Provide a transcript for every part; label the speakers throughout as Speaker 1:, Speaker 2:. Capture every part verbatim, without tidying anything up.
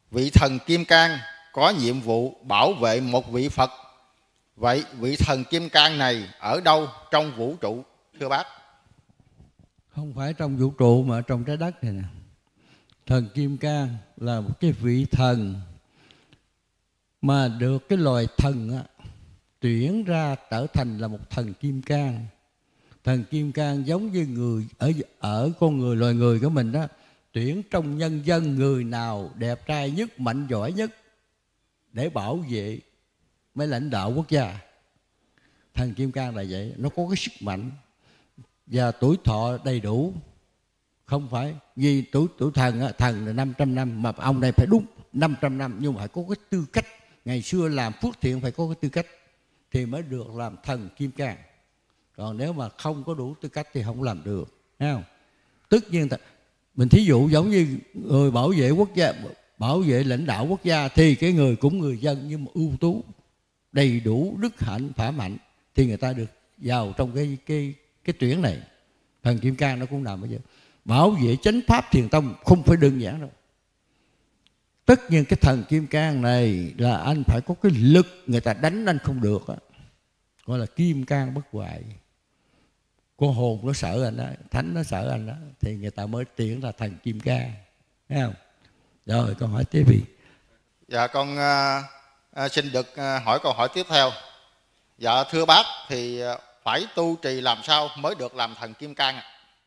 Speaker 1: vị thần Kim Cang có nhiệm vụ bảo vệ một vị Phật. Vậy vị thần Kim Cang này ở đâu trong vũ trụ thưa bác?
Speaker 2: Không phải trong vũ trụ mà trong trái đất này nè. Thần Kim Cang là một cái vị thần mà được cái loài thần á, tuyển ra trở thành là một thần Kim Cang. Thần Kim Cang giống như người ở ở con người, loài người của mình đó, tuyển trong nhân dân người nào đẹp trai nhất, mạnh giỏi nhất để bảo vệ mấy lãnh đạo quốc gia. Thần Kim Cang là vậy, nó có cái sức mạnh và tuổi thọ đầy đủ. Không phải vì tuổi tuổi thần á, thần là năm trăm năm mà ông này phải đúng năm trăm năm, nhưng mà phải có cái tư cách. Ngày xưa làm phước thiện phải có cái tư cách thì mới được làm thần Kim Cang. Còn nếu mà không có đủ tư cách thì không làm được, thấy không? Tất nhiên mình thí dụ giống như người bảo vệ quốc gia, bảo vệ lãnh đạo quốc gia thì cái người cũng người dân nhưng mà ưu tú, đầy đủ đức hạnh phẩm hạnh thì người ta được vào trong cái cái cái tuyển này. Thần Kim Cang nó cũng nằm ở vậy. Bảo vệ chánh pháp thiền tông không phải đơn giản đâu. Tất nhiên cái thần Kim Cang này là anh phải có cái lực, người ta đánh anh không được á, gọi là Kim Cang bất hoại. Con hồn nó sợ anh đó, thánh nó sợ anh đó, thì người ta mới tuyển là thần Kim Cang, thấy không? Rồi con hỏi tiếp đi.
Speaker 1: Dạ con uh, uh, xin được uh, hỏi câu hỏi tiếp theo. Dạ thưa bác, thì uh, phải tu trì làm sao mới được làm thần Kim Cang ạ?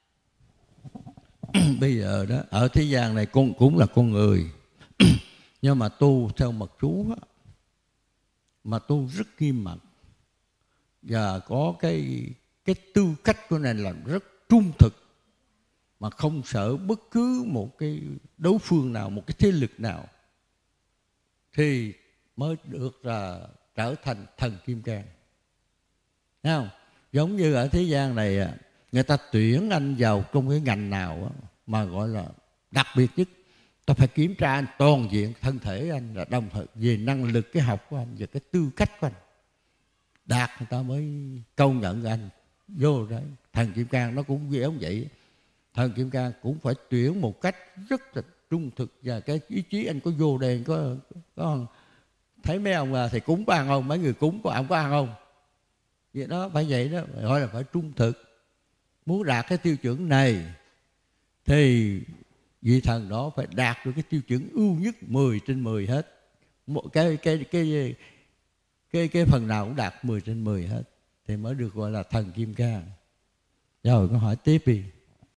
Speaker 2: Bây giờ đó ở thế gian này con cũng là con người nhưng mà tu theo mật chú á, mà tu rất nghiêm mật và có cái cái tư cách của này là rất trung thực, mà không sợ bất cứ một cái đối phương nào, một cái thế lực nào, thì mới được là trở thành thần Kim Cang. Thấy không? Giống như ở thế gian này người ta tuyển anh vào trong cái ngành nào mà gọi là đặc biệt nhất, ta phải kiểm tra anh toàn diện thân thể anh, là đồng thời về năng lực cái học của anh, về cái tư cách của anh đạt, người ta mới công nhận anh vô đấy. Thần Kim Cang nó cũng giống vậy. Thần Kim Cang cũng phải tuyển một cách rất là trung thực, và cái ý chí anh có vô đền có, có thấy mấy ông là thầy cúng có ăn không, mấy người cúng có ông có ăn không, vậy đó, phải vậy đó, gọi là phải trung thực. Muốn đạt cái tiêu chuẩn này thì vị thần đó phải đạt được cái tiêu chuẩn ưu nhất mười trên mười hết. Một cái cái cái cái cái phần nào cũng đạt mười trên mười hết thì mới được gọi là thần Kim Cang. Rồi con hỏi tiếp đi.